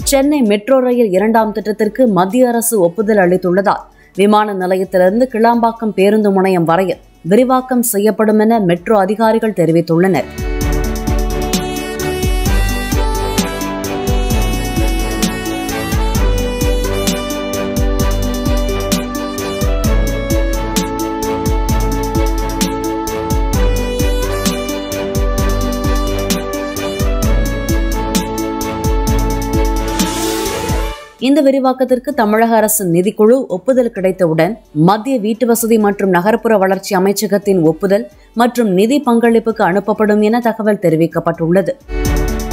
Chennai metro rail 2ஆம் திட்டத்திற்கு மத்திய அரசு ஒப்புதல் அளித்துள்ளதால் விமான நிலையத்திலிருந்து கிளாம்பாக்கம் பேருந்து முனையம் வரையில் விரிவாக்கம் செய்யப்படும் என மெட்ரோ அதிகாரிகள் தெரிவித்துள்ளனர். இந்த விரிவாக்கத்திற்கு தமிழக அரசின் நிதிக்குழு ஒப்புதல் கிடைத்தவுடன் மத்திய வீட்டு வசதி மற்றும் நகர்ப்புற வளர்ச்சி அமைச்சகத்தின் ஒப்புதல் மற்றும் நிதி பங்களிப்புக்கு அனுப்பப்படும் என தகவல் தெரிவிக்கப்பட்டுள்ளது.